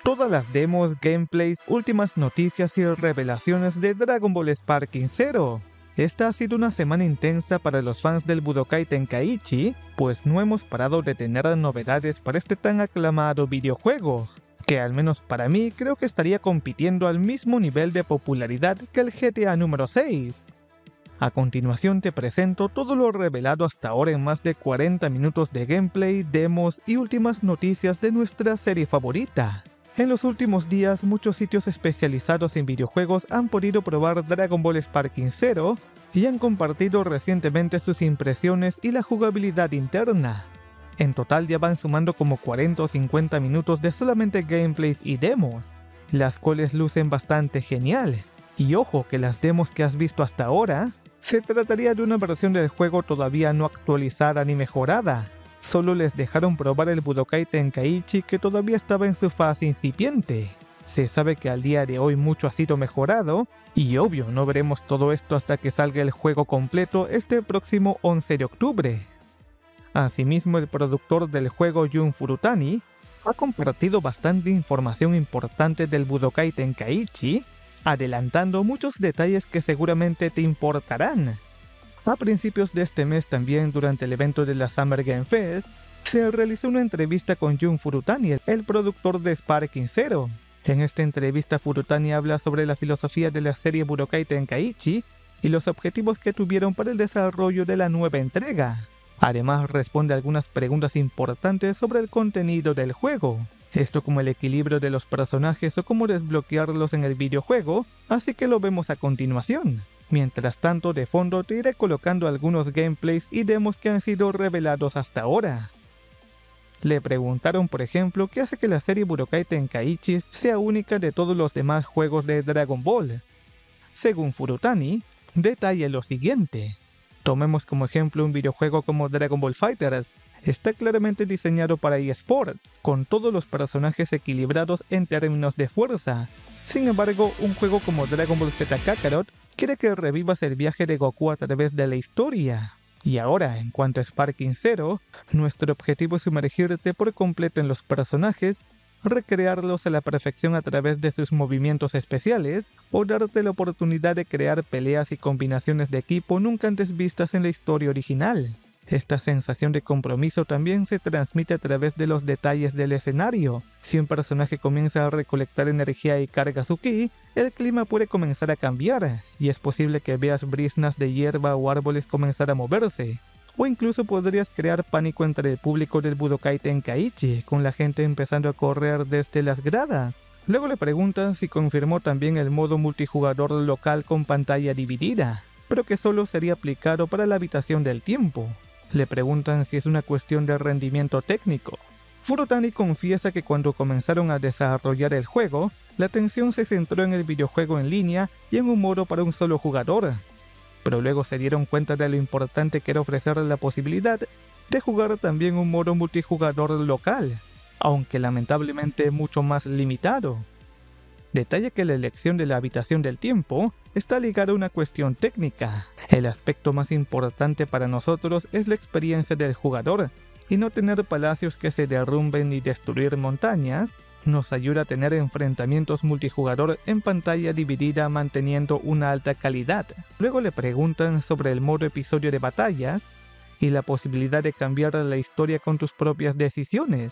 todas las demos, gameplays, últimas noticias y revelaciones de Dragon Ball Sparking Zero. Esta ha sido una semana intensa para los fans del Budokai Tenkaichi, pues no hemos parado de tener novedades para este tan aclamado videojuego, que al menos para mí creo que estaría compitiendo al mismo nivel de popularidad que el GTA número 6. A continuación te presento todo lo revelado hasta ahora en más de 40 minutos de gameplay, demos y últimas noticias de nuestra serie favorita. En los últimos días, muchos sitios especializados en videojuegos han podido probar Dragon Ball Sparking Zero y han compartido recientemente sus impresiones y la jugabilidad interna. En total ya van sumando como 40 o 50 minutos de solamente gameplays y demos, las cuales lucen bastante genial. Y ojo que las demos que has visto hasta ahora, se trataría de una versión del juego todavía no actualizada ni mejorada. Solo les dejaron probar el Budokai Tenkaichi que todavía estaba en su fase incipiente. Se sabe que al día de hoy mucho ha sido mejorado, y obvio no veremos todo esto hasta que salga el juego completo este próximo 11 de octubre. Asimismo, el productor del juego Jun Furutani ha compartido bastante información importante del Budokai Tenkaichi, adelantando muchos detalles que seguramente te importarán. A principios de este mes también, durante el evento de la Summer Game Fest, se realizó una entrevista con Jun Furutani, el productor de Sparking Zero. En esta entrevista Furutani habla sobre la filosofía de la serie Budokai Tenkaichi y los objetivos que tuvieron para el desarrollo de la nueva entrega. Además responde a algunas preguntas importantes sobre el contenido del juego, esto como el equilibrio de los personajes o cómo desbloquearlos en el videojuego, así que lo vemos a continuación. Mientras tanto, de fondo te iré colocando algunos gameplays y demos que han sido revelados hasta ahora. Le preguntaron, por ejemplo, qué hace que la serie Budokai Tenkaichi sea única de todos los demás juegos de Dragon Ball. Según Furutani, detalla lo siguiente. Tomemos como ejemplo un videojuego como Dragon Ball FighterZ. Está claramente diseñado para eSports, con todos los personajes equilibrados en términos de fuerza. Sin embargo, un juego como Dragon Ball Z Kakarot quiere que revivas el viaje de Goku a través de la historia. Y ahora, en cuanto a Sparking Zero, nuestro objetivo es sumergirte por completo en los personajes, recrearlos a la perfección a través de sus movimientos especiales, o darte la oportunidad de crear peleas y combinaciones de equipo nunca antes vistas en la historia original. Esta sensación de compromiso también se transmite a través de los detalles del escenario. Si un personaje comienza a recolectar energía y carga su ki, el clima puede comenzar a cambiar, y es posible que veas brisnas de hierba o árboles comenzar a moverse. O incluso podrías crear pánico entre el público del Budokai Tenkaichi, con la gente empezando a correr desde las gradas. Luego le preguntan si confirmó también el modo multijugador local con pantalla dividida, pero que solo sería aplicado para la habitación del tiempo. Le preguntan si es una cuestión de rendimiento técnico. Furutani confiesa que cuando comenzaron a desarrollar el juego, la atención se centró en el videojuego en línea y en un modo para un solo jugador. Pero luego se dieron cuenta de lo importante que era ofrecer la posibilidad de jugar también un modo multijugador local, aunque lamentablemente mucho más limitado. Detalla que la elección de la habitación del tiempo está ligada a una cuestión técnica. El aspecto más importante para nosotros es la experiencia del jugador, y no tener palacios que se derrumben ni destruir montañas nos ayuda a tener enfrentamientos multijugador en pantalla dividida manteniendo una alta calidad. Luego le preguntan sobre el modo episodio de batallas y la posibilidad de cambiar la historia con tus propias decisiones.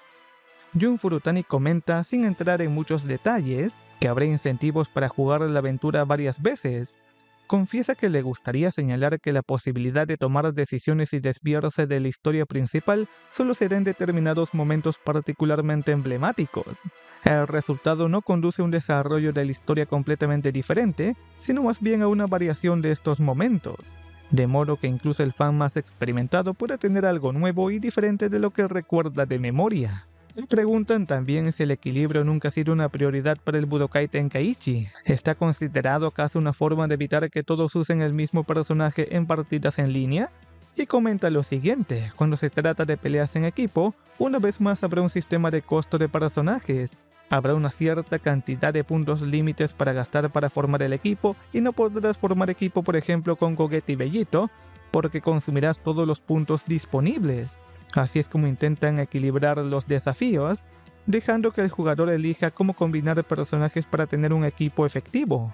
Jun Furutani comenta, sin entrar en muchos detalles, que habrá incentivos para jugar la aventura varias veces. Confiesa que le gustaría señalar que la posibilidad de tomar decisiones y desviarse de la historia principal solo será en determinados momentos particularmente emblemáticos. El resultado no conduce a un desarrollo de la historia completamente diferente, sino más bien a una variación de estos momentos, de modo que incluso el fan más experimentado puede tener algo nuevo y diferente de lo que recuerda de memoria. Le preguntan también si el equilibrio nunca ha sido una prioridad para el Budokai Tenkaichi. ¿Está considerado acaso una forma de evitar que todos usen el mismo personaje en partidas en línea? Y comenta lo siguiente: cuando se trata de peleas en equipo, una vez más habrá un sistema de costo de personajes. Habrá una cierta cantidad de puntos límites para gastar para formar el equipo, y no podrás formar equipo por ejemplo con Gogeta y Bellito, porque consumirás todos los puntos disponibles. Así es como intentan equilibrar los desafíos, dejando que el jugador elija cómo combinar personajes para tener un equipo efectivo.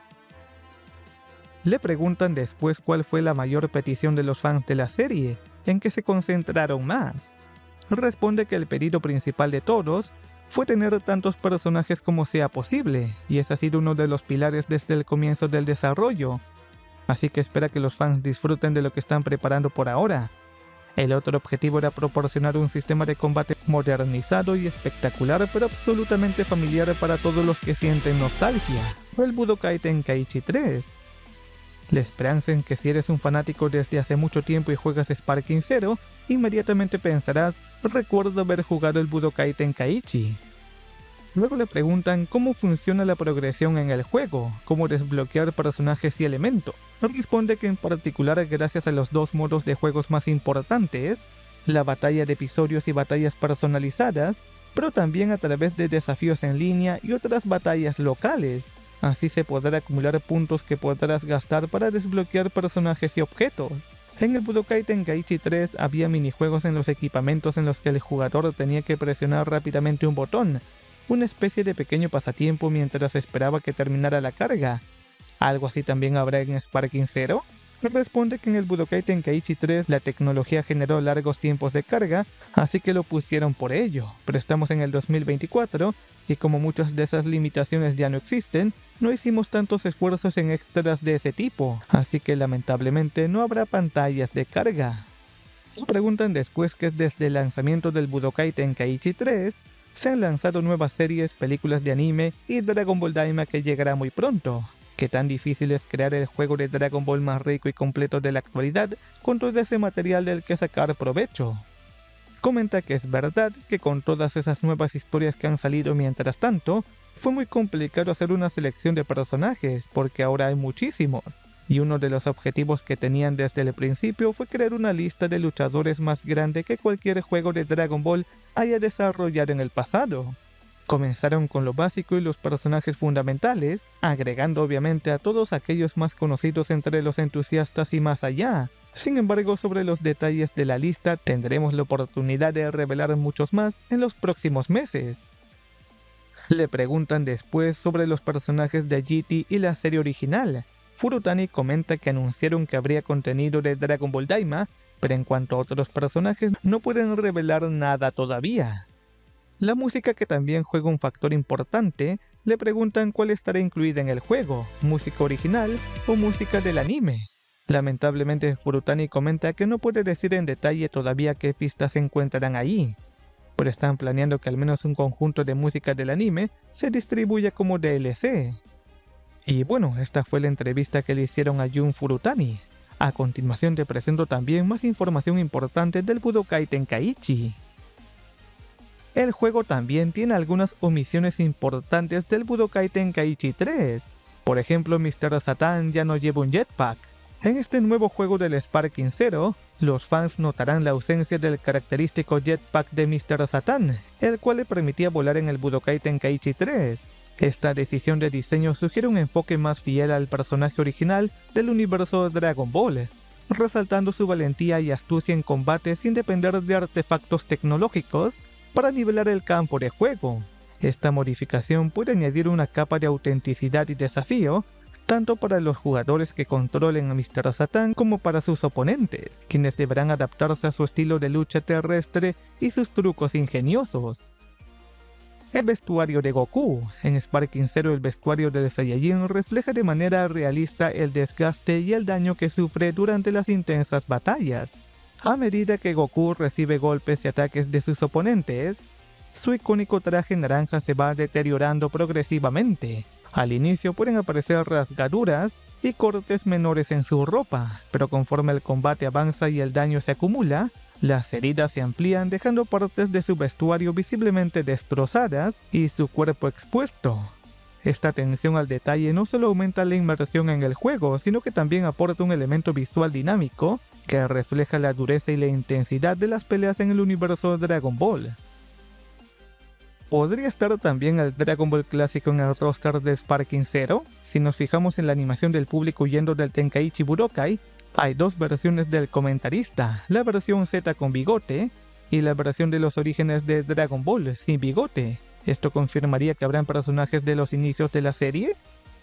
Le preguntan después cuál fue la mayor petición de los fans de la serie, en qué se concentraron más. Responde que el pedido principal de todos fue tener tantos personajes como sea posible, y ese ha sido uno de los pilares desde el comienzo del desarrollo, así que espera que los fans disfruten de lo que están preparando por ahora. El otro objetivo era proporcionar un sistema de combate modernizado y espectacular, pero absolutamente familiar para todos los que sienten nostalgia, el Budokai Tenkaichi 3. La esperanza en que si eres un fanático desde hace mucho tiempo y juegas Sparking Zero, inmediatamente pensarás, recuerdo haber jugado el Budokai Tenkaichi. Luego le preguntan cómo funciona la progresión en el juego, cómo desbloquear personajes y elementos. Responde que en particular gracias a los dos modos de juegos más importantes, la batalla de episodios y batallas personalizadas, pero también a través de desafíos en línea y otras batallas locales. Así se podrá acumular puntos que podrás gastar para desbloquear personajes y objetos. En el Budokai Tenkaichi 3 había minijuegos en los equipamientos en los que el jugador tenía que presionar rápidamente un botón, una especie de pequeño pasatiempo mientras esperaba que terminara la carga. ¿Algo así también habrá en Sparking Zero? Responde que en el Budokai Tenkaichi 3 la tecnología generó largos tiempos de carga, así que lo pusieron por ello, pero estamos en el 2024 y como muchas de esas limitaciones ya no existen, no hicimos tantos esfuerzos en extras de ese tipo, así que lamentablemente no habrá pantallas de carga. Preguntan después que desde el lanzamiento del Budokai Tenkaichi 3 se han lanzado nuevas series, películas de anime y Dragon Ball Daima que llegará muy pronto. ¿Qué tan difícil es crear el juego de Dragon Ball más rico y completo de la actualidad con todo ese material del que sacar provecho? Comenta que es verdad que con todas esas nuevas historias que han salido mientras tanto, fue muy complicado hacer una selección de personajes porque ahora hay muchísimos. Y uno de los objetivos que tenían desde el principio fue crear una lista de luchadores más grande que cualquier juego de Dragon Ball haya desarrollado en el pasado. Comenzaron con lo básico y los personajes fundamentales, agregando obviamente a todos aquellos más conocidos entre los entusiastas y más allá. Sin embargo, sobre los detalles de la lista tendremos la oportunidad de revelar muchos más en los próximos meses. Le preguntan después sobre los personajes de GT y la serie original. Furutani comenta que anunciaron que habría contenido de Dragon Ball Daima, pero en cuanto a otros personajes no pueden revelar nada todavía. La música, que también juega un factor importante, le preguntan cuál estará incluida en el juego, música original o música del anime. Lamentablemente Furutani comenta que no puede decir en detalle todavía qué pistas se encuentrarán ahí, pero están planeando que al menos un conjunto de música del anime se distribuya como DLC. Y bueno, esta fue la entrevista que le hicieron a Jun Furutani. A continuación te presento también más información importante del Budokai Tenkaichi. El juego también tiene algunas omisiones importantes del Budokai Tenkaichi 3. Por ejemplo, Mr. Satan ya no lleva un jetpack. En este nuevo juego del Sparking Zero, los fans notarán la ausencia del característico jetpack de Mr. Satan, el cual le permitía volar en el Budokai Tenkaichi 3. Esta decisión de diseño sugiere un enfoque más fiel al personaje original del universo Dragon Ball, resaltando su valentía y astucia en combate sin depender de artefactos tecnológicos para nivelar el campo de juego. Esta modificación puede añadir una capa de autenticidad y desafío, tanto para los jugadores que controlen a Mr. Satan como para sus oponentes, quienes deberán adaptarse a su estilo de lucha terrestre y sus trucos ingeniosos. El vestuario de Goku. En Sparking Zero el vestuario del Saiyajin refleja de manera realista el desgaste y el daño que sufre durante las intensas batallas. A medida que Goku recibe golpes y ataques de sus oponentes, su icónico traje naranja se va deteriorando progresivamente. Al inicio pueden aparecer rasgaduras y cortes menores en su ropa, pero conforme el combate avanza y el daño se acumula, las heridas se amplían dejando partes de su vestuario visiblemente destrozadas y su cuerpo expuesto. Esta atención al detalle no solo aumenta la inmersión en el juego, sino que también aporta un elemento visual dinámico que refleja la dureza y la intensidad de las peleas en el universo Dragon Ball. ¿Podría estar también el Dragon Ball clásico en el roster de Sparking Zero? Si nos fijamos en la animación del público huyendo del Tenkaichi Budokai, hay dos versiones del comentarista, la versión Z con bigote y la versión de los orígenes de Dragon Ball sin bigote. ¿Esto confirmaría que habrán personajes de los inicios de la serie?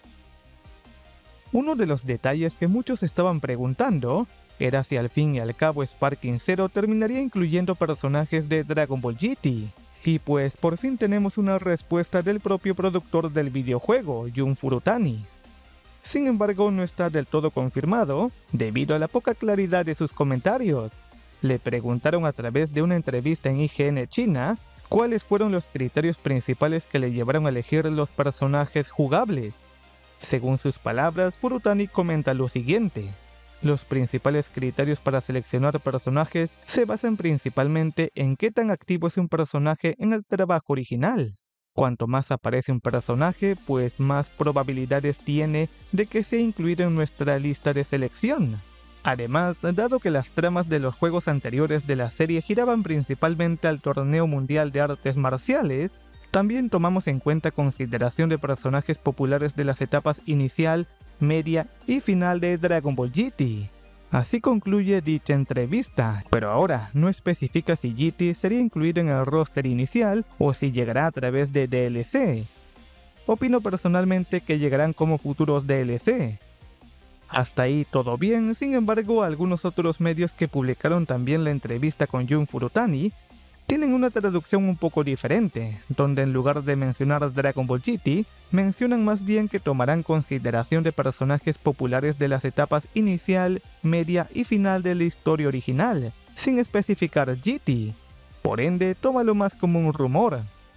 Uno de los detalles que muchos estaban preguntando era si al fin y al cabo Sparking Zero terminaría incluyendo personajes de Dragon Ball GT. Y pues por fin tenemos una respuesta del propio productor del videojuego, Jun Furutani. Sin embargo, no está del todo confirmado, debido a la poca claridad de sus comentarios. Le preguntaron a través de una entrevista en IGN China cuáles fueron los criterios principales que le llevaron a elegir los personajes jugables. Según sus palabras, Furutani comenta lo siguiente: los principales criterios para seleccionar personajes se basan principalmente en qué tan activo es un personaje en el trabajo original. Cuanto más aparece un personaje, pues más probabilidades tiene de que sea incluido en nuestra lista de selección. Además, dado que las tramas de los juegos anteriores de la serie giraban principalmente al torneo mundial de artes marciales, también tomamos en cuenta consideración de personajes populares de las etapas inicial, media y final de Dragon Ball GT. Así concluye dicha entrevista, pero ahora no especifica si GT sería incluido en el roster inicial o si llegará a través de DLC. Opino personalmente que llegarán como futuros DLC. Hasta ahí todo bien, sin embargo algunos otros medios que publicaron también la entrevista con Jun Furutani tienen una traducción un poco diferente, donde en lugar de mencionar Dragon Ball GT, mencionan más bien que tomarán consideración de personajes populares de las etapas inicial, media y final de la historia original, sin especificar GT. Por ende, tómalo más como un rumor.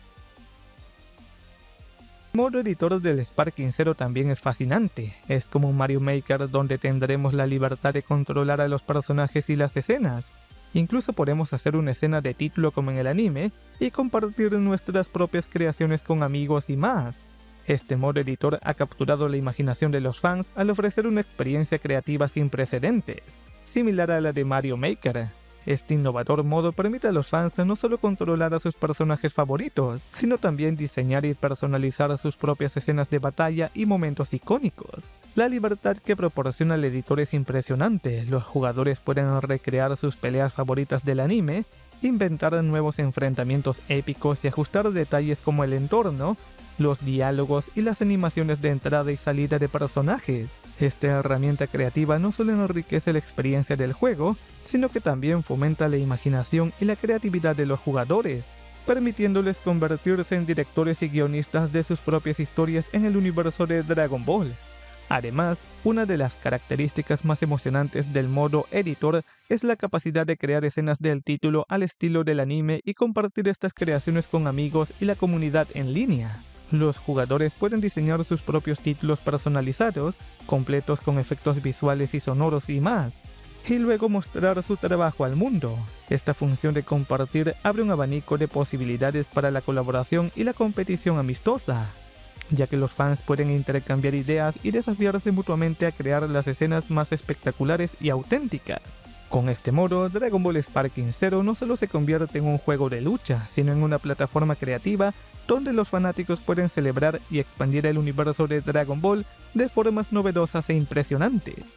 El modo editor del Sparking Zero también es fascinante, es como un Mario Maker donde tendremos la libertad de controlar a los personajes y las escenas. Incluso podemos hacer una escena de título como en el anime y compartir nuestras propias creaciones con amigos y más. Este modo editor ha capturado la imaginación de los fans al ofrecer una experiencia creativa sin precedentes, similar a la de Mario Maker. Este innovador modo permite a los fans no solo controlar a sus personajes favoritos, sino también diseñar y personalizar sus propias escenas de batalla y momentos icónicos. La libertad que proporciona el editor es impresionante. Los jugadores pueden recrear sus peleas favoritas del anime, inventar nuevos enfrentamientos épicos y ajustar detalles como el entorno, los diálogos y las animaciones de entrada y salida de personajes. Esta herramienta creativa no solo enriquece la experiencia del juego, sino que también fomenta la imaginación y la creatividad de los jugadores, permitiéndoles convertirse en directores y guionistas de sus propias historias en el universo de Dragon Ball. Además, una de las características más emocionantes del modo editor es la capacidad de crear escenas del título al estilo del anime y compartir estas creaciones con amigos y la comunidad en línea. Los jugadores pueden diseñar sus propios títulos personalizados, completos con efectos visuales y sonoros y más, y luego mostrar su trabajo al mundo. Esta función de compartir abre un abanico de posibilidades para la colaboración y la competición amistosa, ya que los fans pueden intercambiar ideas y desafiarse mutuamente a crear las escenas más espectaculares y auténticas. Con este modo, Dragon Ball Sparking Zero no solo se convierte en un juego de lucha, sino en una plataforma creativa donde los fanáticos pueden celebrar y expandir el universo de Dragon Ball de formas novedosas e impresionantes.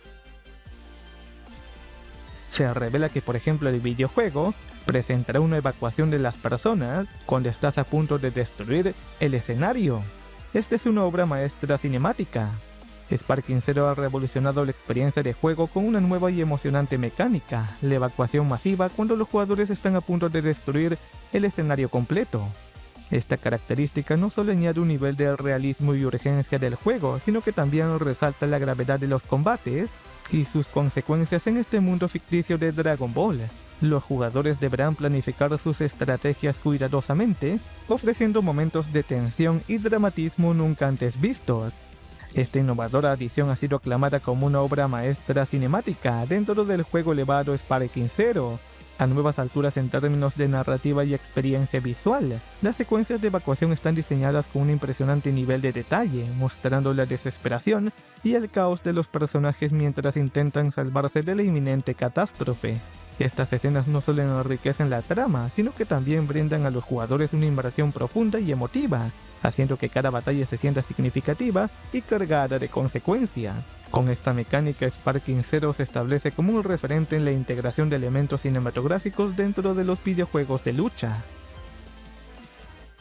Se revela que, por ejemplo, el videojuego presentará una evacuación de las personas cuando estás a punto de destruir el escenario. Esta es una obra maestra cinemática. Sparking Zero ha revolucionado la experiencia de juego con una nueva y emocionante mecánica, la evacuación masiva cuando los jugadores están a punto de destruir el escenario completo. Esta característica no solo añade un nivel de realismo y urgencia del juego, sino que también resalta la gravedad de los combates y sus consecuencias en este mundo ficticio de Dragon Ball. Los jugadores deberán planificar sus estrategias cuidadosamente, ofreciendo momentos de tensión y dramatismo nunca antes vistos. Esta innovadora adición ha sido aclamada como una obra maestra cinemática dentro del juego elevado Sparking Zero, a nuevas alturas en términos de narrativa y experiencia visual. Las secuencias de evacuación están diseñadas con un impresionante nivel de detalle, mostrando la desesperación y el caos de los personajes mientras intentan salvarse de la inminente catástrofe. Estas escenas no solo enriquecen la trama, sino que también brindan a los jugadores una inmersión profunda y emotiva, haciendo que cada batalla se sienta significativa y cargada de consecuencias. Con esta mecánica, Sparking Zero se establece como un referente en la integración de elementos cinematográficos dentro de los videojuegos de lucha.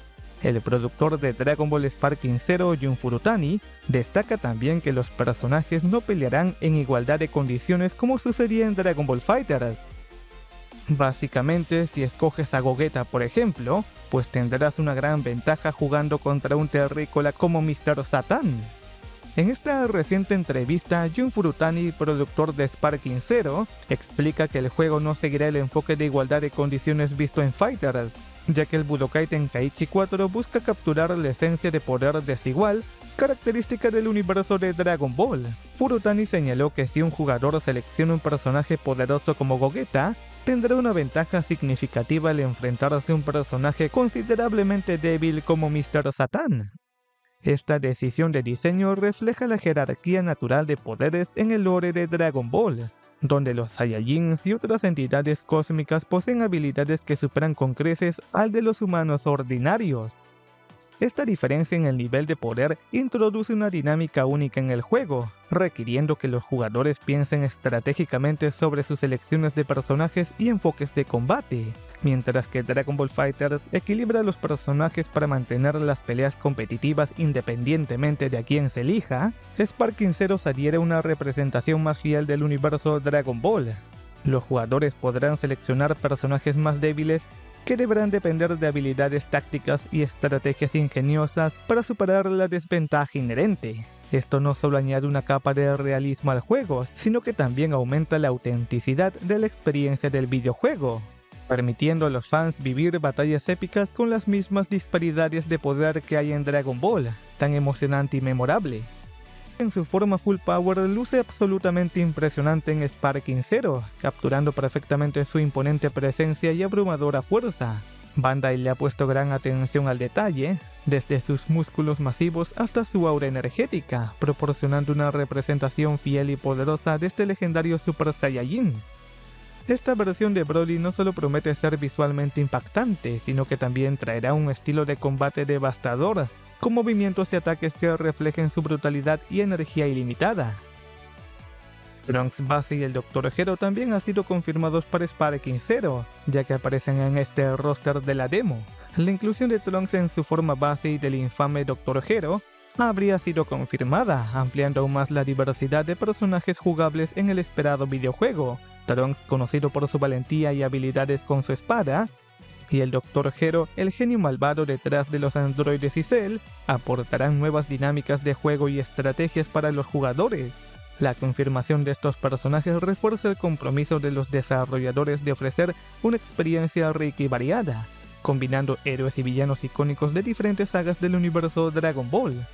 El productor de Dragon Ball Sparking Zero, Jun Furutani, destaca también que los personajes no pelearán en igualdad de condiciones como sucedía en Dragon Ball FighterZ. Básicamente, si escoges a Gogeta por ejemplo, pues tendrás una gran ventaja jugando contra un terrícola como Mr. Satan. En esta reciente entrevista, Jun Furutani, productor de Sparking Zero, explica que el juego no seguirá el enfoque de igualdad de condiciones visto en FighterZ, ya que el Budokai Tenkaichi 4 busca capturar la esencia de poder desigual, característica del universo de Dragon Ball. Furutani señaló que si un jugador selecciona un personaje poderoso como Gogeta, tendrá una ventaja significativa al enfrentarse a un personaje considerablemente débil como Mr. Satan. Esta decisión de diseño refleja la jerarquía natural de poderes en el lore de Dragon Ball, donde los Saiyajins y otras entidades cósmicas poseen habilidades que superan con creces al de los humanos ordinarios. Esta diferencia en el nivel de poder introduce una dinámica única en el juego, requiriendo que los jugadores piensen estratégicamente sobre sus elecciones de personajes y enfoques de combate. Mientras que Dragon Ball FighterZ equilibra a los personajes para mantener las peleas competitivas independientemente de a quién se elija, Sparking Zero se adhiere a una representación más fiel del universo Dragon Ball. Los jugadores podrán seleccionar personajes más débiles que deberán depender de habilidades tácticas y estrategias ingeniosas para superar la desventaja inherente. Esto no solo añade una capa de realismo al juego, sino que también aumenta la autenticidad de la experiencia del videojuego, permitiendo a los fans vivir batallas épicas con las mismas disparidades de poder que hay en Dragon Ball, tan emocionante y memorable. En su forma full power luce absolutamente impresionante en Sparking Zero, capturando perfectamente su imponente presencia y abrumadora fuerza. Bandai le ha puesto gran atención al detalle, desde sus músculos masivos hasta su aura energética, proporcionando una representación fiel y poderosa de este legendario Super Saiyajin. Esta versión de Broly no solo promete ser visualmente impactante, sino que también traerá un estilo de combate devastador, con movimientos y ataques que reflejen su brutalidad y energía ilimitada. Trunks base y el Dr. Gero también han sido confirmados para Sparking Zero, ya que aparecen en este roster de la demo. La inclusión de Trunks en su forma base y del infame Dr. Gero habría sido confirmada, ampliando aún más la diversidad de personajes jugables en el esperado videojuego. Trunks, conocido por su valentía y habilidades con su espada, y el Dr. Gero, el genio malvado detrás de los androides y Cell, aportarán nuevas dinámicas de juego y estrategias para los jugadores. La confirmación de estos personajes refuerza el compromiso de los desarrolladores de ofrecer una experiencia rica y variada, combinando héroes y villanos icónicos de diferentes sagas del universo Dragon Ball.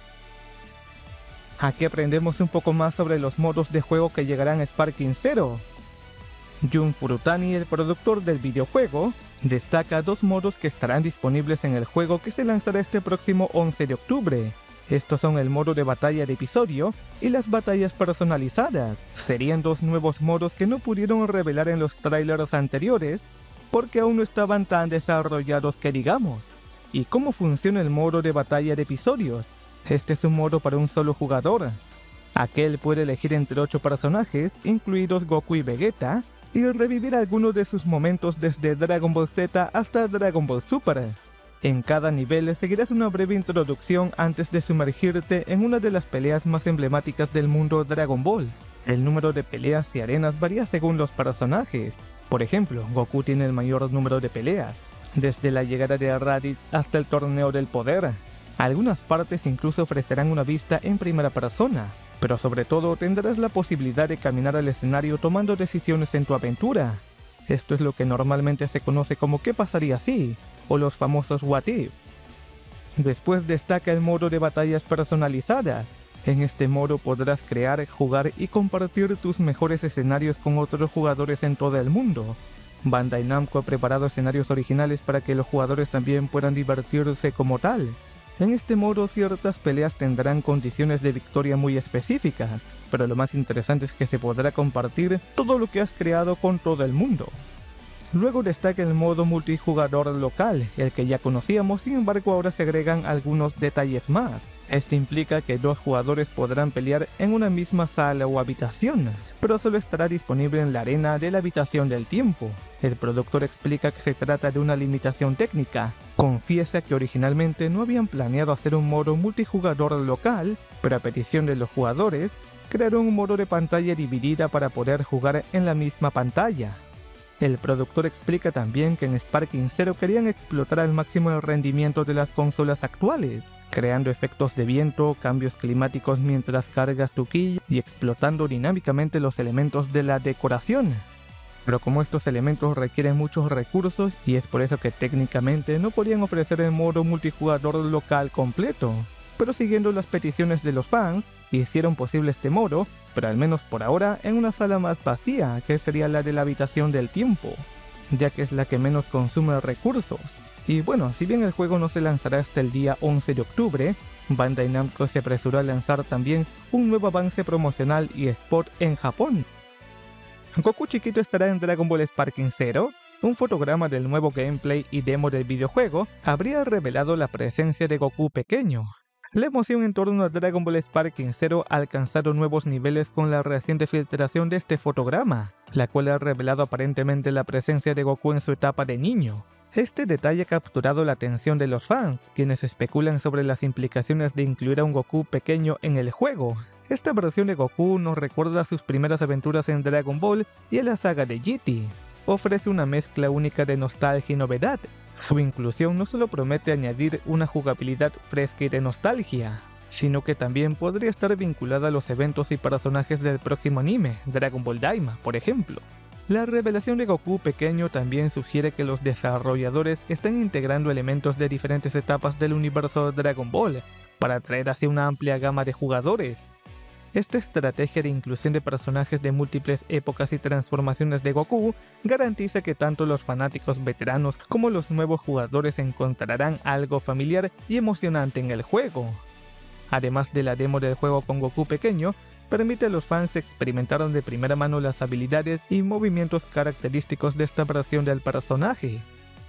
Aquí aprendemos un poco más sobre los modos de juego que llegarán a Sparking Zero. Jun Furutani, el productor del videojuego, destaca dos modos que estarán disponibles en el juego que se lanzará este próximo 11 de octubre. Estos son el modo de batalla de episodio y las batallas personalizadas. Serían dos nuevos modos que no pudieron revelar en los trailers anteriores porque aún no estaban tan desarrollados que digamos. ¿Y cómo funciona el modo de batalla de episodios? Este es un modo para un solo jugador. Aquel puede elegir entre 8 personajes, incluidos Goku y Vegeta, y revivir algunos de sus momentos desde Dragon Ball Z hasta Dragon Ball Super. En cada nivel seguirás una breve introducción antes de sumergirte en una de las peleas más emblemáticas del mundo Dragon Ball. El número de peleas y arenas varía según los personajes. Por ejemplo, Goku tiene el mayor número de peleas, desde la llegada de Raditz hasta el Torneo del Poder. Algunas partes incluso ofrecerán una vista en primera persona, pero sobre todo tendrás la posibilidad de caminar al escenario tomando decisiones en tu aventura. Esto es lo que normalmente se conoce como ¿qué pasaría si?, o los famosos What If. Después destaca el modo de batallas personalizadas. En este modo podrás crear, jugar y compartir tus mejores escenarios con otros jugadores en todo el mundo. Bandai Namco ha preparado escenarios originales para que los jugadores también puedan divertirse como tal. En este modo ciertas peleas tendrán condiciones de victoria muy específicas, pero lo más interesante es que se podrá compartir todo lo que has creado con todo el mundo. Luego destaca el modo multijugador local, el que ya conocíamos, sin embargo ahora se agregan algunos detalles más. Esto implica que dos jugadores podrán pelear en una misma sala o habitación, pero solo estará disponible en la arena de la habitación del tiempo. El productor explica que se trata de una limitación técnica. Confiesa que originalmente no habían planeado hacer un modo multijugador local, pero a petición de los jugadores, crearon un modo de pantalla dividida para poder jugar en la misma pantalla. El productor explica también que en Sparking 0 querían explotar al máximo el rendimiento de las consolas actuales, creando efectos de viento, cambios climáticos mientras cargas tu ki y explotando dinámicamente los elementos de la decoración. Pero como estos elementos requieren muchos recursos y es por eso que técnicamente no podían ofrecer el modo multijugador local completo, pero siguiendo las peticiones de los fans, hicieron posible este modo, pero al menos por ahora en una sala más vacía, que sería la de la habitación del tiempo, ya que es la que menos consume recursos. Y bueno, si bien el juego no se lanzará hasta el día 11 de octubre, Bandai Namco se apresuró a lanzar también un nuevo avance promocional y spot en Japón. Goku chiquito estará en Dragon Ball Sparking 0. Un fotograma del nuevo gameplay y demo del videojuego habría revelado la presencia de Goku pequeño. La emoción en torno a Dragon Ball Sparking 0 ha alcanzado nuevos niveles con la reciente filtración de este fotograma, la cual ha revelado aparentemente la presencia de Goku en su etapa de niño. Este detalle ha capturado la atención de los fans, quienes especulan sobre las implicaciones de incluir a un Goku pequeño en el juego. Esta versión de Goku nos recuerda sus primeras aventuras en Dragon Ball y en la saga de GT. Ofrece una mezcla única de nostalgia y novedad. Su inclusión no solo promete añadir una jugabilidad fresca y de nostalgia, sino que también podría estar vinculada a los eventos y personajes del próximo anime, Dragon Ball Daima, por ejemplo. La revelación de Goku pequeño también sugiere que los desarrolladores están integrando elementos de diferentes etapas del universo de Dragon Ball, para atraer así una amplia gama de jugadores. Esta estrategia de inclusión de personajes de múltiples épocas y transformaciones de Goku garantiza que tanto los fanáticos veteranos como los nuevos jugadores encontrarán algo familiar y emocionante en el juego. Además de la demo del juego con Goku pequeño, permite a los fans experimentar de primera mano las habilidades y movimientos característicos de esta versión del personaje.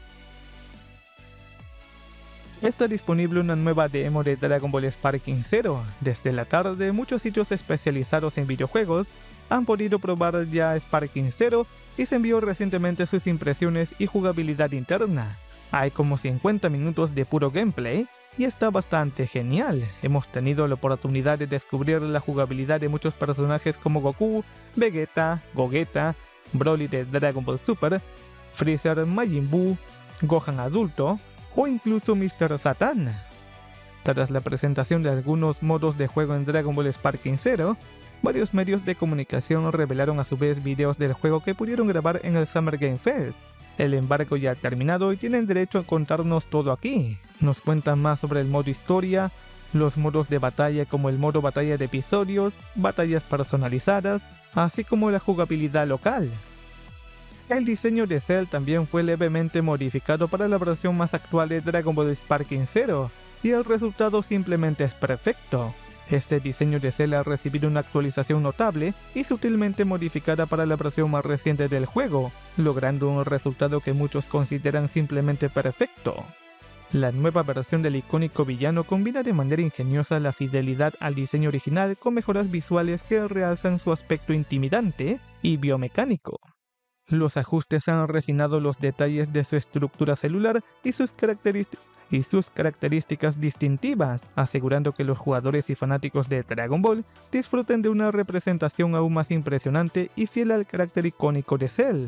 Está disponible una nueva demo de Dragon Ball Sparking 0. Desde la tarde, muchos sitios especializados en videojuegos han podido probar ya Sparking 0 y se envió recientemente sus impresiones y jugabilidad interna. Hay como 50 minutos de puro gameplay y está bastante genial. Hemos tenido la oportunidad de descubrir la jugabilidad de muchos personajes como Goku, Vegeta, Gogeta, Broly de Dragon Ball Super, Freezer, Majin Buu, Gohan adulto, o incluso Mr. Satan. Tras la presentación de algunos modos de juego en Dragon Ball Sparking 0, varios medios de comunicación revelaron a su vez videos del juego que pudieron grabar en el Summer Game Fest. El embargo ya ha terminado y tienen derecho a contarnos todo aquí. Nos cuentan más sobre el modo historia, los modos de batalla como el modo batalla de episodios, batallas personalizadas, así como la jugabilidad local. El diseño de Cell también fue levemente modificado para la versión más actual de Dragon Ball Sparking 0, y el resultado simplemente es perfecto. Este diseño de Cell ha recibido una actualización notable y sutilmente modificada para la versión más reciente del juego, logrando un resultado que muchos consideran simplemente perfecto. La nueva versión del icónico villano combina de manera ingeniosa la fidelidad al diseño original con mejoras visuales que realzan su aspecto intimidante y biomecánico. Los ajustes han refinado los detalles de su estructura celular y sus características distintivas, asegurando que los jugadores y fanáticos de Dragon Ball disfruten de una representación aún más impresionante y fiel al carácter icónico de Cell.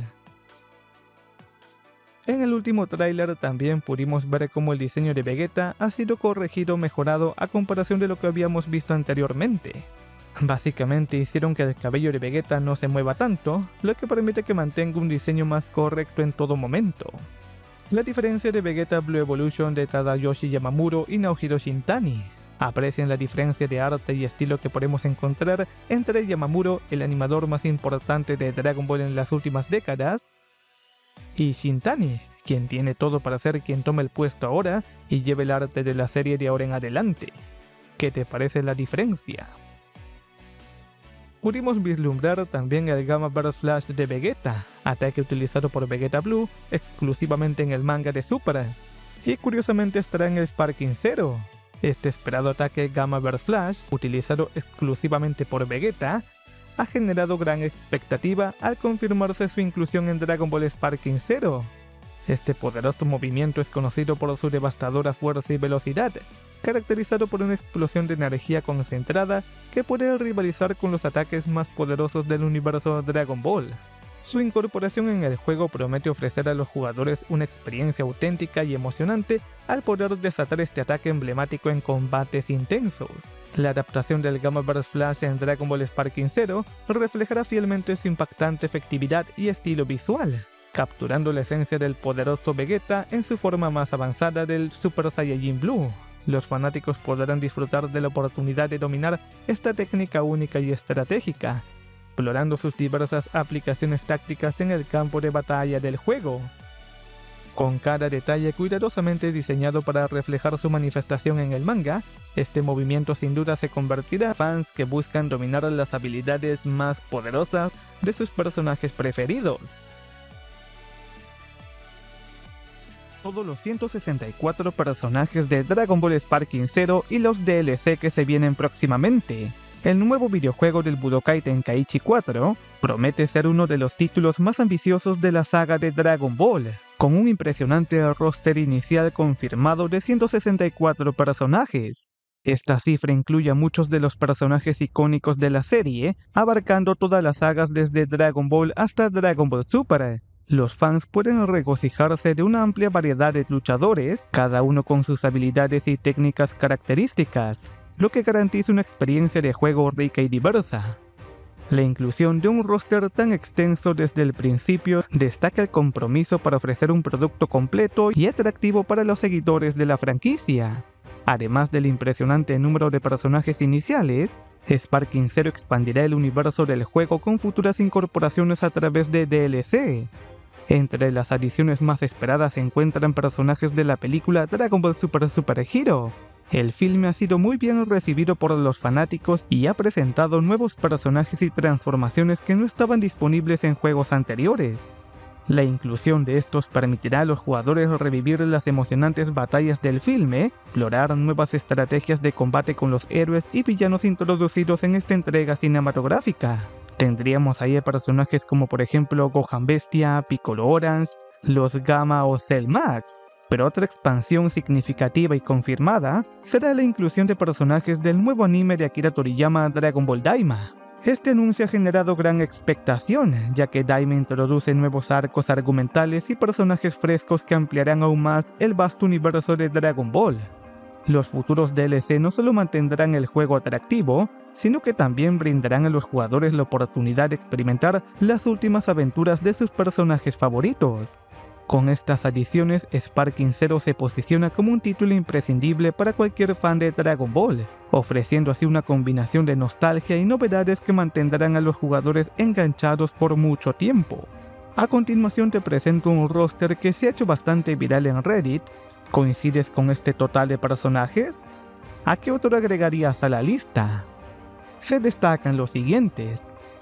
En el último tráiler también pudimos ver cómo el diseño de Vegeta ha sido corregido o mejorado a comparación de lo que habíamos visto anteriormente. Básicamente hicieron que el cabello de Vegeta no se mueva tanto, lo que permite que mantenga un diseño más correcto en todo momento. La diferencia de Vegeta Blue Evolution de Tadayoshi Yamamuro y Naohiro Shintani. Aprecian la diferencia de arte y estilo que podemos encontrar entre Yamamuro, el animador más importante de Dragon Ball en las últimas décadas, y Shintani, quien tiene todo para ser quien tome el puesto ahora y lleve el arte de la serie de ahora en adelante. ¿Qué te parece la diferencia? Pudimos vislumbrar también el Gamma Burst Flash de Vegeta, ataque utilizado por Vegeta Blue exclusivamente en el manga de Super, y curiosamente estará en el Sparking 0. Este esperado ataque Gamma Burst Flash, utilizado exclusivamente por Vegeta, ha generado gran expectativa al confirmarse su inclusión en Dragon Ball Sparking Zero. Este poderoso movimiento es conocido por su devastadora fuerza y velocidad, caracterizado por una explosión de energía concentrada que puede rivalizar con los ataques más poderosos del universo Dragon Ball. Su incorporación en el juego promete ofrecer a los jugadores una experiencia auténtica y emocionante al poder desatar este ataque emblemático en combates intensos. La adaptación del Gamma Burst Flash en Dragon Ball Sparking Zero reflejará fielmente su impactante efectividad y estilo visual, capturando la esencia del poderoso Vegeta en su forma más avanzada del Super Saiyajin Blue. Los fanáticos podrán disfrutar de la oportunidad de dominar esta técnica única y estratégica, explorando sus diversas aplicaciones tácticas en el campo de batalla del juego. Con cada detalle cuidadosamente diseñado para reflejar su manifestación en el manga, este movimiento sin duda se convertirá en fans que buscan dominar las habilidades más poderosas de sus personajes preferidos. Todos los 164 personajes de Dragon Ball Sparking Zero y los DLC que se vienen próximamente. El nuevo videojuego del Budokai Tenkaichi 4 promete ser uno de los títulos más ambiciosos de la saga de Dragon Ball, con un impresionante roster inicial confirmado de 164 personajes. Esta cifra incluye a muchos de los personajes icónicos de la serie, abarcando todas las sagas desde Dragon Ball hasta Dragon Ball Super. Los fans pueden regocijarse de una amplia variedad de luchadores, cada uno con sus habilidades y técnicas características, lo que garantiza una experiencia de juego rica y diversa. La inclusión de un roster tan extenso desde el principio destaca el compromiso para ofrecer un producto completo y atractivo para los seguidores de la franquicia. Además del impresionante número de personajes iniciales, Sparking Zero expandirá el universo del juego con futuras incorporaciones a través de DLC. Entre las adiciones más esperadas se encuentran personajes de la película Dragon Ball Super Super Hero. El filme ha sido muy bien recibido por los fanáticos y ha presentado nuevos personajes y transformaciones que no estaban disponibles en juegos anteriores. La inclusión de estos permitirá a los jugadores revivir las emocionantes batallas del filme, explorar nuevas estrategias de combate con los héroes y villanos introducidos en esta entrega cinematográfica. Tendríamos ahí a personajes como por ejemplo Gohan Bestia, Piccolo Orange, los Gamma o Cell Max. Pero otra expansión significativa y confirmada será la inclusión de personajes del nuevo anime de Akira Toriyama Dragon Ball Daima. Este anuncio ha generado gran expectación, ya que Daima introduce nuevos arcos argumentales y personajes frescos que ampliarán aún más el vasto universo de Dragon Ball. Los futuros DLC no solo mantendrán el juego atractivo, sino que también brindarán a los jugadores la oportunidad de experimentar las últimas aventuras de sus personajes favoritos. Con estas adiciones, Sparking Zero se posiciona como un título imprescindible para cualquier fan de Dragon Ball, ofreciendo así una combinación de nostalgia y novedades que mantendrán a los jugadores enganchados por mucho tiempo. A continuación te presento un roster que se ha hecho bastante viral en Reddit. ¿Coincides con este total de personajes? ¿A qué otro agregarías a la lista? Se destacan los siguientes.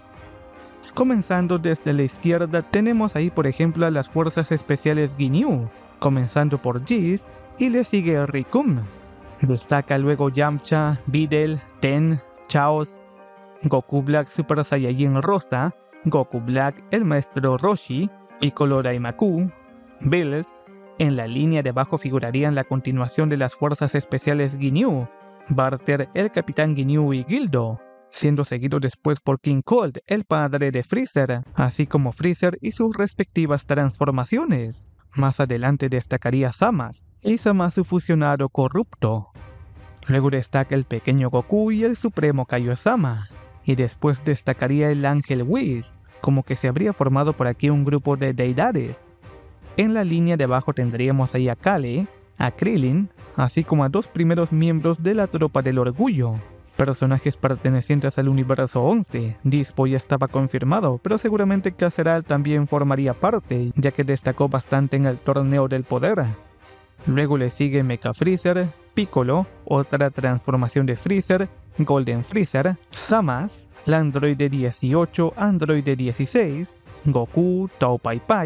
Comenzando desde la izquierda tenemos ahí por ejemplo a las fuerzas especiales Ginyu, comenzando por Jis y le sigue Rikun. Destaca luego Yamcha, Videl, Ten, Chaos, Goku Black Super Saiyajin Rosa, Goku Black el Maestro Roshi, Piccolo Daimaku, Bills. En la línea de abajo figurarían la continuación de las fuerzas especiales Ginyu, Barter el Capitán Ginyu y Gildo, siendo seguido después por King Cold, el padre de Freezer, así como Freezer y sus respectivas transformaciones. Más adelante destacaría Zamasu y Zamasu fusionado corrupto. Luego destaca el pequeño Goku y el supremo Kaiosama, y después destacaría el ángel Whis, como que se habría formado por aquí un grupo de deidades. En la línea de abajo tendríamos ahí a Kale, a Krillin, así como a dos primeros miembros de la Tropa del Orgullo, personajes pertenecientes al universo 11. Dispo ya estaba confirmado, pero seguramente Caceral también formaría parte, ya que destacó bastante en el Torneo del Poder. Luego le sigue Mecha Freezer, Piccolo, otra transformación de Freezer, Golden Freezer, Zamasu, la androide 18, androide 16, Goku, Tao Pai Pai,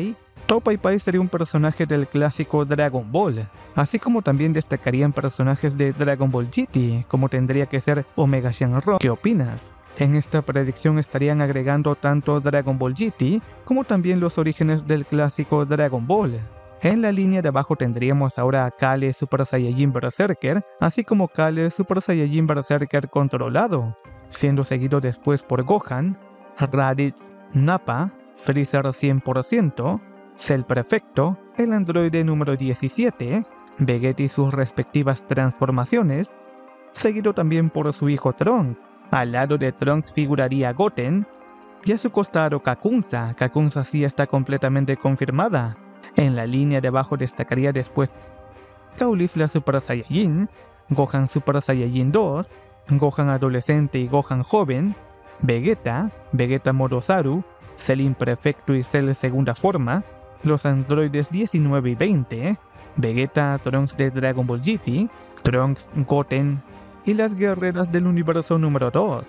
Topaipai sería un personaje del clásico Dragon Ball, así como también destacarían personajes de Dragon Ball GT, como tendría que ser Omega Shenron. ¿Qué opinas? En esta predicción estarían agregando tanto Dragon Ball GT como también los orígenes del clásico Dragon Ball. En la línea de abajo tendríamos ahora a Kale Super Saiyajin Berserker, así como Kale Super Saiyajin Berserker controlado, siendo seguido después por Gohan, Raditz, Nappa, Freezer 100%, Cell Perfecto, el androide número 17, Vegeta y sus respectivas transformaciones, seguido también por su hijo Trunks. Al lado de Trunks figuraría Goten, y a su costado Kakunsa. Kakunsa sí está completamente confirmada. En la línea de abajo destacaría después Caulifla Super Saiyajin, Gohan Super Saiyajin 2, Gohan adolescente y Gohan joven, Vegeta, Vegeta Modosaru, Cell Imperfecto y Cell segunda forma, los androides 19 y 20, Vegeta, Trunks de Dragon Ball GT, Trunks, Goten y las guerreras del universo número 2.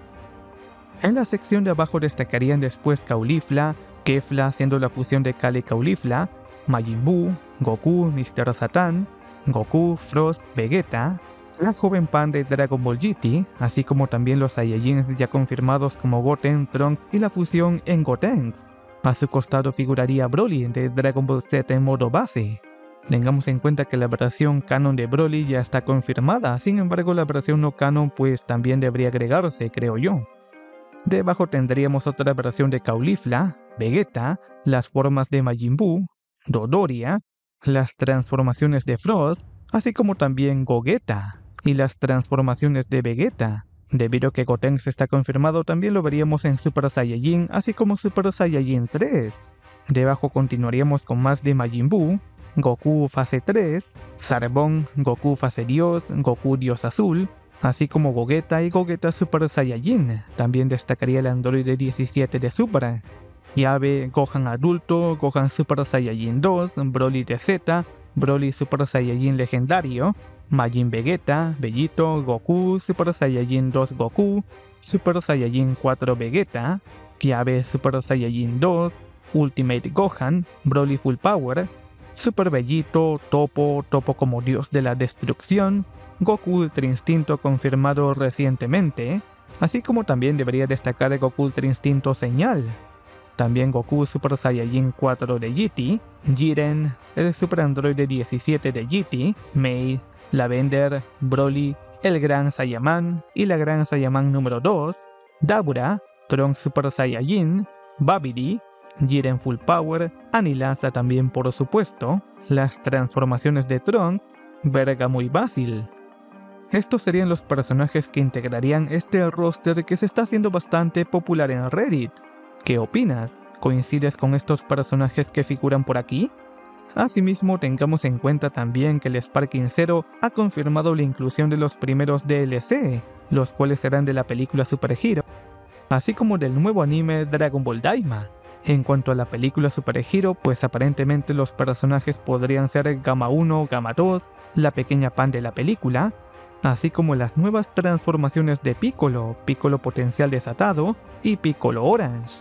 En la sección de abajo destacarían después Caulifla, Kefla haciendo la fusión de Kale y Caulifla, Majin Buu, Goku, Mr. Satan, Goku, Frost, Vegeta, la joven Pan de Dragon Ball GT, así como también los Saiyajins ya confirmados como Goten, Trunks y la fusión en Gotenks. A su costado figuraría Broly de Dragon Ball Z en modo base. Tengamos en cuenta que la versión canon de Broly ya está confirmada, sin embargo la versión no canon pues también debería agregarse, creo yo. Debajo tendríamos otra versión de Caulifla, Vegeta, las formas de Majin Buu, Dodoria, las transformaciones de Frost, así como también Gogeta y las transformaciones de Vegeta. Debido a que Gotenks está confirmado, también lo veríamos en Super Saiyajin, así como Super Saiyajin 3. Debajo continuaríamos con más de Majin Buu, Goku fase 3, Zarbon, Goku fase Dios, Goku Dios Azul, así como Gogeta y Gogeta Super Saiyajin. También destacaría el androide 17 de Super. Yabe, Gohan adulto, Gohan Super Saiyajin 2, Broly de Z, Broly Super Saiyajin legendario, Majin Vegeta, Bellito, Goku, Super Saiyajin 2 Goku, Super Saiyajin 4 Vegeta, Yabe Super Saiyajin 2, Ultimate Gohan, Broly Full Power, Super Bellito, Topo como dios de la destrucción, Goku Ultra Instinto confirmado recientemente, así como también debería destacar Goku Ultra Instinto Señal. También Goku Super Saiyajin 4 de GT, Jiren, el Super Androide 17 de GT, Mei, Lavender, Broly, el Gran Saiyaman y la Gran Saiyaman número 2, Dabura, Trunks Super Saiyajin, Babidi, Jiren Full Power, Anilasa también por supuesto, las transformaciones de Trunks, Bergamo y Basil. Estos serían los personajes que integrarían este roster que se está haciendo bastante popular en Reddit. ¿Qué opinas? ¿Coincides con estos personajes que figuran por aquí? Asimismo, tengamos en cuenta también que el Sparking Zero ha confirmado la inclusión de los primeros DLC, los cuales serán de la película Super Hero, así como del nuevo anime Dragon Ball Daima. En cuanto a la película Super Hero, pues aparentemente los personajes podrían ser Gamma 1, Gamma 2, la pequeña Pan de la película, así como las nuevas transformaciones de Piccolo, Piccolo potencial desatado y Piccolo Orange.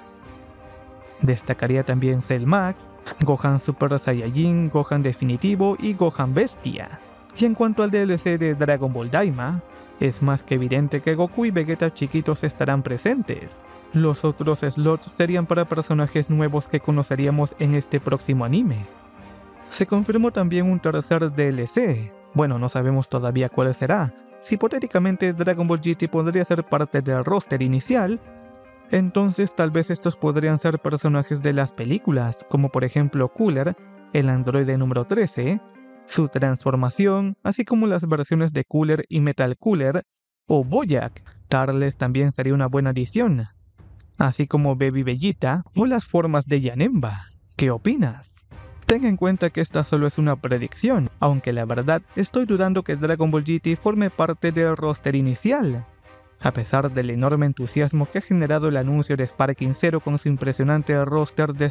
Destacaría también Cell Max, Gohan Super Saiyajin, Gohan Definitivo y Gohan Bestia. Y en cuanto al DLC de Dragon Ball Daima, es más que evidente que Goku y Vegeta chiquitos estarán presentes. Los otros slots serían para personajes nuevos que conoceríamos en este próximo anime. Se confirmó también un tercer DLC. Bueno, no sabemos todavía cuál será. Si hipotéticamente Dragon Ball GT podría ser parte del roster inicial, entonces tal vez estos podrían ser personajes de las películas, como por ejemplo Cooler, el androide número 13, su transformación, así como las versiones de Cooler y Metal Cooler, o Bojack. Tarles también sería una buena adición, así como Baby Bellita o las formas de Janemba. ¿Qué opinas? Ten en cuenta que esta solo es una predicción, aunque la verdad estoy dudando que Dragon Ball GT forme parte del roster inicial. A pesar del enorme entusiasmo que ha generado el anuncio de Sparking Zero con su impresionante roster de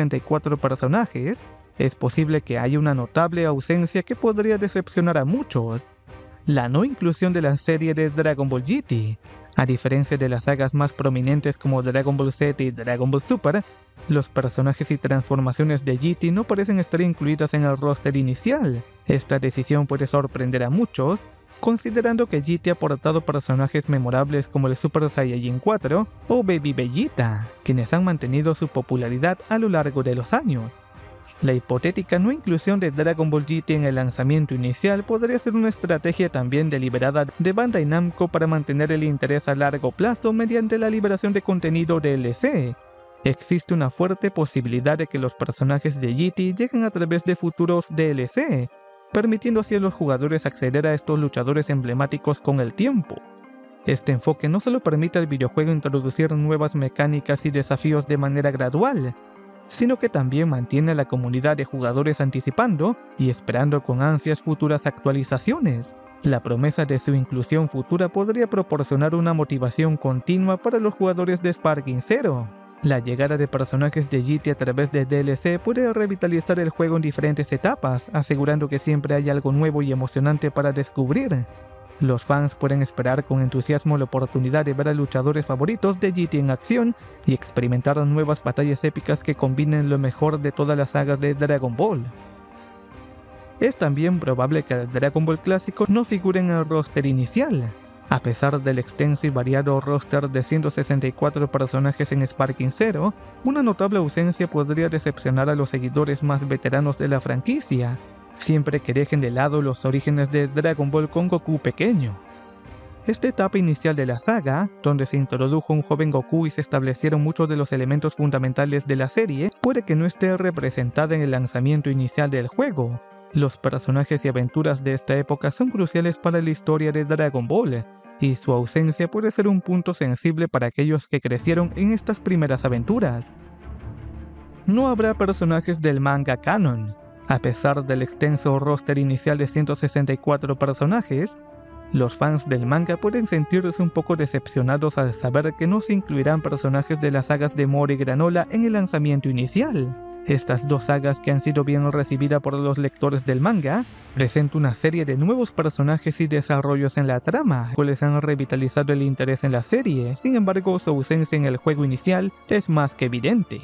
164 personajes, es posible que haya una notable ausencia que podría decepcionar a muchos: la no inclusión de la serie de Dragon Ball GT. A diferencia de las sagas más prominentes como Dragon Ball Z y Dragon Ball Super, los personajes y transformaciones de GT no parecen estar incluidas en el roster inicial. Esta decisión puede sorprender a muchos, considerando que GT ha aportado personajes memorables como el Super Saiyajin 4 o Baby Vegeta, quienes han mantenido su popularidad a lo largo de los años. La hipotética no inclusión de Dragon Ball GT en el lanzamiento inicial podría ser una estrategia también deliberada de Bandai Namco para mantener el interés a largo plazo mediante la liberación de contenido DLC. Existe una fuerte posibilidad de que los personajes de GT lleguen a través de futuros DLC, permitiendo así a los jugadores acceder a estos luchadores emblemáticos con el tiempo. Este enfoque no solo permite al videojuego introducir nuevas mecánicas y desafíos de manera gradual, sino que también mantiene a la comunidad de jugadores anticipando y esperando con ansias futuras actualizaciones. La promesa de su inclusión futura podría proporcionar una motivación continua para los jugadores de Sparking Zero. La llegada de personajes de GT a través de DLC puede revitalizar el juego en diferentes etapas, asegurando que siempre hay algo nuevo y emocionante para descubrir. Los fans pueden esperar con entusiasmo la oportunidad de ver a luchadores favoritos de GT en acción y experimentar nuevas batallas épicas que combinen lo mejor de todas las sagas de Dragon Ball. Es también probable que el Dragon Ball clásico no figure en el roster inicial. A pesar del extenso y variado roster de 164 personajes en Sparking Zero, una notable ausencia podría decepcionar a los seguidores más veteranos de la franquicia, siempre que dejen de lado los orígenes de Dragon Ball con Goku pequeño. Esta etapa inicial de la saga, donde se introdujo un joven Goku y se establecieron muchos de los elementos fundamentales de la serie, puede que no esté representada en el lanzamiento inicial del juego. Los personajes y aventuras de esta época son cruciales para la historia de Dragon Ball, y su ausencia puede ser un punto sensible para aquellos que crecieron en estas primeras aventuras. No habrá personajes del manga canon. A pesar del extenso roster inicial de 164 personajes, los fans del manga pueden sentirse un poco decepcionados al saber que no se incluirán personajes de las sagas de Moro y Granola en el lanzamiento inicial. Estas dos sagas, que han sido bien recibidas por los lectores del manga, presentan una serie de nuevos personajes y desarrollos en la trama, cuales han revitalizado el interés en la serie. Sin embargo, su ausencia en el juego inicial es más que evidente.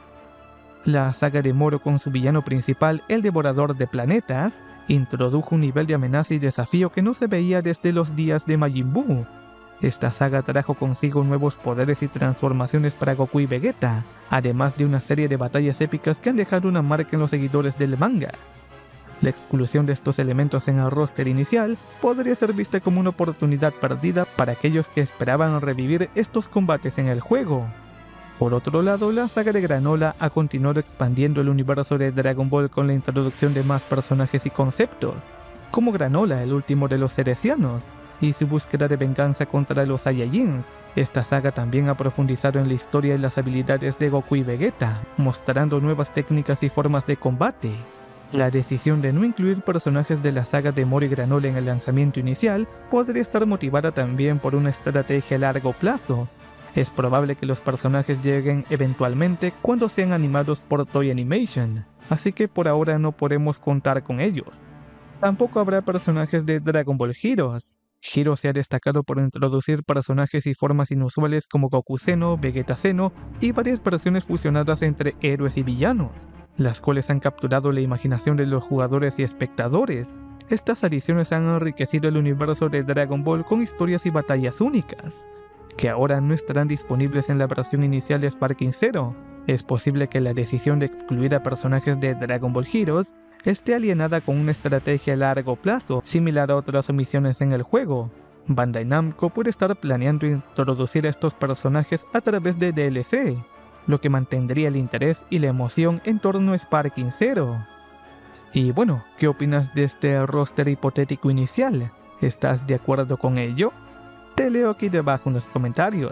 La saga de Moro con su villano principal, el Devorador de Planetas, introdujo un nivel de amenaza y desafío que no se veía desde los días de Majin Buu. Esta saga trajo consigo nuevos poderes y transformaciones para Goku y Vegeta, además de una serie de batallas épicas que han dejado una marca en los seguidores del manga. La exclusión de estos elementos en el roster inicial podría ser vista como una oportunidad perdida para aquellos que esperaban revivir estos combates en el juego. Por otro lado, la saga de Granola ha continuado expandiendo el universo de Dragon Ball con la introducción de más personajes y conceptos, como Granola, el último de los Cerecianos, y su búsqueda de venganza contra los Saiyajins. Esta saga también ha profundizado en la historia y las habilidades de Goku y Vegeta, mostrando nuevas técnicas y formas de combate. La decisión de no incluir personajes de la saga de Moro y Granola en el lanzamiento inicial podría estar motivada también por una estrategia a largo plazo. Es probable que los personajes lleguen eventualmente cuando sean animados por Toei Animation, así que por ahora no podemos contar con ellos. Tampoco habrá personajes de Dragon Ball Heroes. Heroes se ha destacado por introducir personajes y formas inusuales como Goku Zeno, Vegeta Zeno y varias versiones fusionadas entre héroes y villanos, las cuales han capturado la imaginación de los jugadores y espectadores. Estas adiciones han enriquecido el universo de Dragon Ball con historias y batallas únicas, que ahora no estarán disponibles en la versión inicial de Sparking Zero. Es posible que la decisión de excluir a personajes de Dragon Ball Heroes esté alienada con una estrategia a largo plazo, similar a otras omisiones en el juego. Bandai Namco puede estar planeando introducir a estos personajes a través de DLC, lo que mantendría el interés y la emoción en torno a Sparking Zero. Y bueno, ¿qué opinas de este roster hipotético inicial? ¿Estás de acuerdo con ello? Te leo aquí debajo en los comentarios.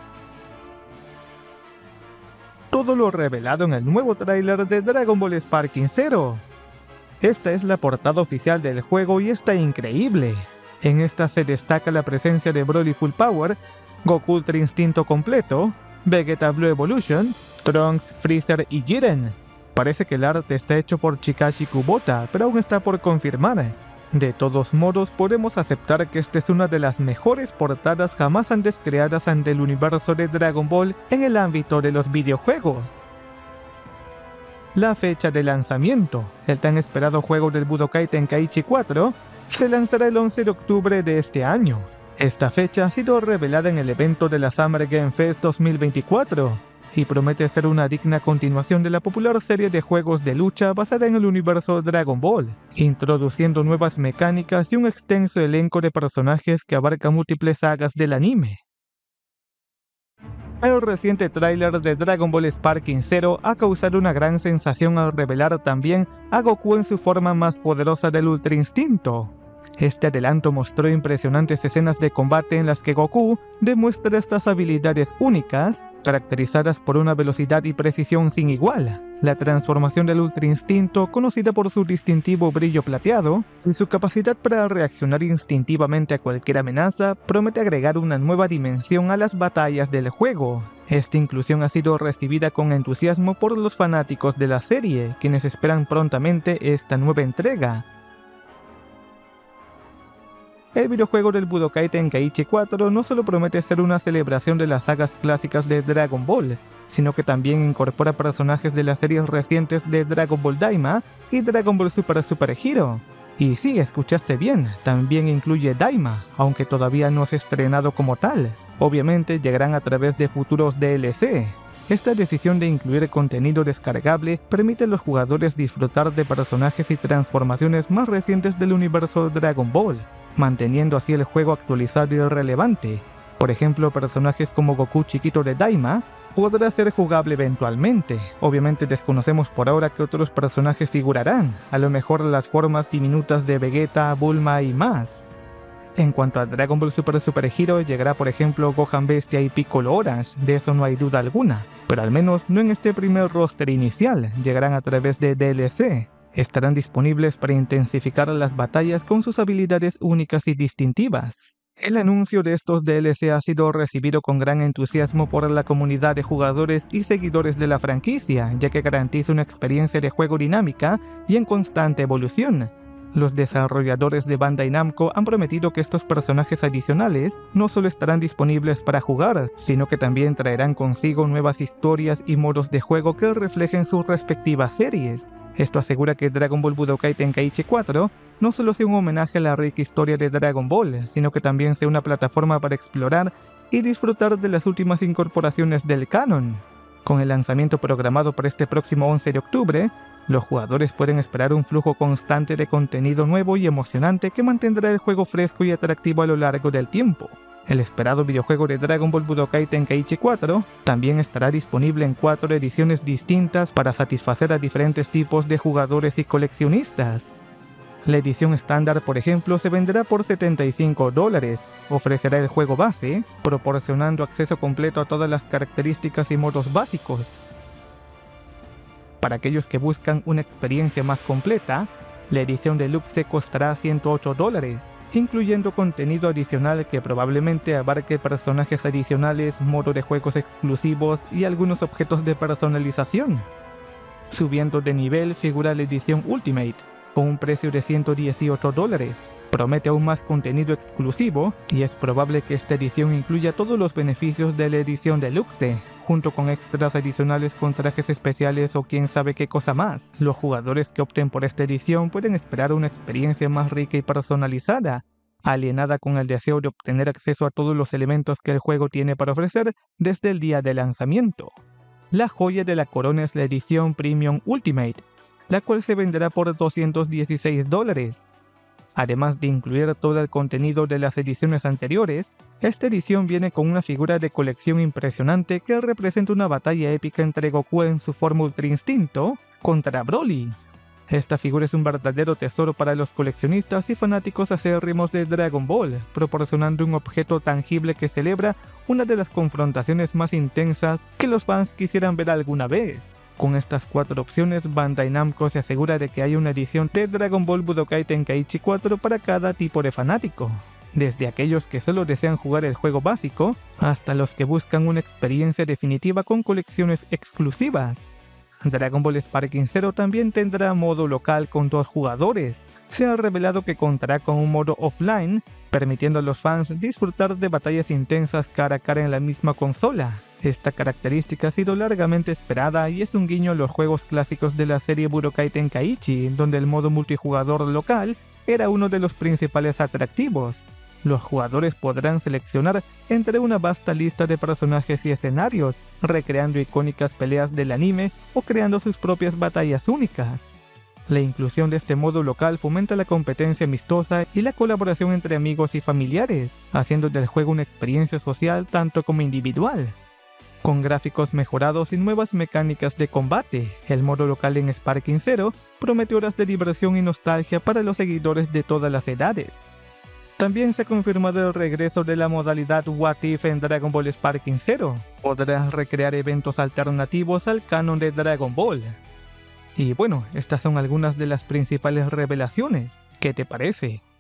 Todo lo revelado en el nuevo tráiler de Dragon Ball Sparking Zero. Esta es la portada oficial del juego y está increíble. En esta se destaca la presencia de Broly Full Power, Goku Ultra Instinto completo, Vegeta Blue Evolution, Trunks, Freezer y Jiren. Parece que el arte está hecho por Chikashi Kubota, pero aún está por confirmar. De todos modos, podemos aceptar que esta es una de las mejores portadas jamás antes creadas ante el universo de Dragon Ball en el ámbito de los videojuegos. La fecha de lanzamiento. El tan esperado juego del Budokai Tenkaichi 4 se lanzará el 11 de octubre de este año. Esta fecha ha sido revelada en el evento de la Summer Game Fest 2024 y promete ser una digna continuación de la popular serie de juegos de lucha basada en el universo Dragon Ball, introduciendo nuevas mecánicas y un extenso elenco de personajes que abarca múltiples sagas del anime. El reciente tráiler de Dragon Ball Sparking Zero ha causado una gran sensación al revelar también a Goku en su forma más poderosa del Ultra Instinto. Este adelanto mostró impresionantes escenas de combate en las que Goku demuestra estas habilidades únicas, caracterizadas por una velocidad y precisión sin igual. La transformación del Ultra Instinto, conocida por su distintivo brillo plateado, y su capacidad para reaccionar instintivamente a cualquier amenaza, promete agregar una nueva dimensión a las batallas del juego. Esta inclusión ha sido recibida con entusiasmo por los fanáticos de la serie, quienes esperan prontamente esta nueva entrega. El videojuego del Budokai Tenkaichi 4 no solo promete ser una celebración de las sagas clásicas de Dragon Ball, sino que también incorpora personajes de las series recientes de Dragon Ball Daima y Dragon Ball Super Super Hero. Y sí, escuchaste bien, también incluye Daima, aunque todavía no se ha estrenado como tal. Obviamente llegarán a través de futuros DLC. Esta decisión de incluir contenido descargable permite a los jugadores disfrutar de personajes y transformaciones más recientes del universo Dragon Ball, manteniendo así el juego actualizado y relevante. Por ejemplo, personajes como Goku chiquito de Daima podrá ser jugable eventualmente. Obviamente desconocemos por ahora qué otros personajes figurarán, a lo mejor las formas diminutas de Vegeta, Bulma y más. En cuanto a Dragon Ball Super Super Hero, llegará por ejemplo Gohan Bestia y Piccolo Orange, de eso no hay duda alguna, pero al menos no en este primer roster inicial, llegarán a través de DLC. Estarán disponibles para intensificar las batallas con sus habilidades únicas y distintivas. El anuncio de estos DLC ha sido recibido con gran entusiasmo por la comunidad de jugadores y seguidores de la franquicia, ya que garantiza una experiencia de juego dinámica y en constante evolución. Los desarrolladores de Bandai Namco han prometido que estos personajes adicionales no solo estarán disponibles para jugar, sino que también traerán consigo nuevas historias y modos de juego que reflejen sus respectivas series. Esto asegura que Dragon Ball Budokai Tenkaichi 4 no solo sea un homenaje a la rica historia de Dragon Ball, sino que también sea una plataforma para explorar y disfrutar de las últimas incorporaciones del canon. Con el lanzamiento programado para este próximo 11 de octubre, los jugadores pueden esperar un flujo constante de contenido nuevo y emocionante que mantendrá el juego fresco y atractivo a lo largo del tiempo. El esperado videojuego de Dragon Ball Budokai Tenkaichi 4 también estará disponible en 4 ediciones distintas para satisfacer a diferentes tipos de jugadores y coleccionistas. La edición estándar, por ejemplo, se venderá por $75, ofrecerá el juego base, proporcionando acceso completo a todas las características y modos básicos. Para aquellos que buscan una experiencia más completa, la edición deluxe costará $108, incluyendo contenido adicional que probablemente abarque personajes adicionales, modo de juegos exclusivos y algunos objetos de personalización. Subiendo de nivel figura la edición Ultimate, con un precio de $118. Promete aún más contenido exclusivo y es probable que esta edición incluya todos los beneficios de la edición deluxe, junto con extras adicionales con trajes especiales o quién sabe qué cosa más. Los jugadores que opten por esta edición pueden esperar una experiencia más rica y personalizada, alienada con el deseo de obtener acceso a todos los elementos que el juego tiene para ofrecer desde el día de lanzamiento. La joya de la corona es la edición Premium Ultimate, la cual se venderá por $216. Además de incluir todo el contenido de las ediciones anteriores, esta edición viene con una figura de colección impresionante que representa una batalla épica entre Goku en su forma Ultra Instinto contra Broly. Esta figura es un verdadero tesoro para los coleccionistas y fanáticos acérrimos de Dragon Ball, proporcionando un objeto tangible que celebra una de las confrontaciones más intensas que los fans quisieran ver alguna vez. Con estas 4 opciones, Bandai Namco se asegura de que hay una edición de Dragon Ball Budokai Tenkaichi 4 para cada tipo de fanático, desde aquellos que solo desean jugar el juego básico, hasta los que buscan una experiencia definitiva con colecciones exclusivas. Dragon Ball Sparking Zero también tendrá modo local con 2 jugadores. Se ha revelado que contará con un modo offline, permitiendo a los fans disfrutar de batallas intensas cara a cara en la misma consola. Esta característica ha sido largamente esperada y es un guiño a los juegos clásicos de la serie Budokai Tenkaichi, donde el modo multijugador local era uno de los principales atractivos. Los jugadores podrán seleccionar entre una vasta lista de personajes y escenarios, recreando icónicas peleas del anime o creando sus propias batallas únicas. La inclusión de este modo local fomenta la competencia amistosa y la colaboración entre amigos y familiares, haciendo del juego una experiencia social tanto como individual. Con gráficos mejorados y nuevas mecánicas de combate, el modo local en Sparking Zero promete horas de diversión y nostalgia para los seguidores de todas las edades. También se ha confirmado el regreso de la modalidad What If en Dragon Ball Sparking Zero. Podrás recrear eventos alternativos al canon de Dragon Ball. Y bueno, estas son algunas de las principales revelaciones. ¿Qué te parece?